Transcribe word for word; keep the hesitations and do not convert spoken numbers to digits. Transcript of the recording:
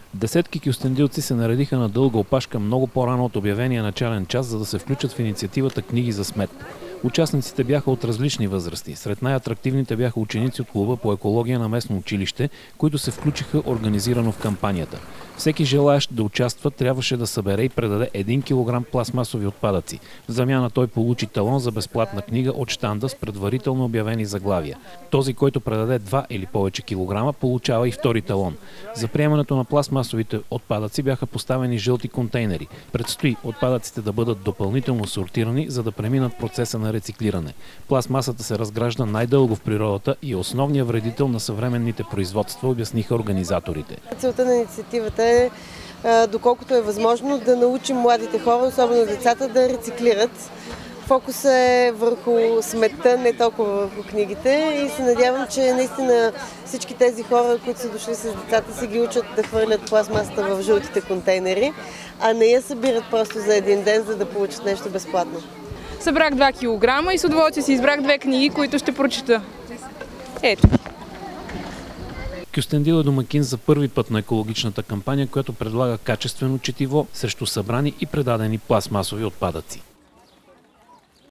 Десетки кюстендилци се наредиха на дълга опашка много по-рано от обявения начален час, за да се включат в инициативата "Книги за смет". Участниците бяха от различни възрасти. Сред най-атрактивните бяха ученици от клуба по екология на местно училище, които се включиха организирано в кампанията. Всеки желаещ да участва трябваше да събере и предаде един килограм пластмасови отпадъци. В замяна той получи талон за безплатна книга от щанда с предварително обявени заглавия. Този, който предаде два или повече килограма, получава и втори талон. За приемането на пластмасовите отпадъци бяха поставени жълти контейнери. Предстои отпадъците да бъдат допълнително сортирани, за да преминат процеса на рециклиране. Пластмасата се разгражда най-дълго в природата и е основният вредител на съвременните производства, обясниха организаторите. Целта на инициативата е, доколкото е възможно, да научим младите хора, особено децата, да рециклират. Фокусът е върху сметта, не толкова върху книгите, и се надявам, че наистина всички тези хора, които са дошли с децата, се ги учат да хвърлят пластмасата в жълтите контейнери, а не я събират просто за един ден, за да получат нещо безплатно. Събрах два килограма и с удоволствие си избрах две книги, които ще прочета. Ето. Кюстендил е домакин за първи път на екологичната кампания, която предлага качествено четиво срещу събрани и предадени пластмасови отпадъци.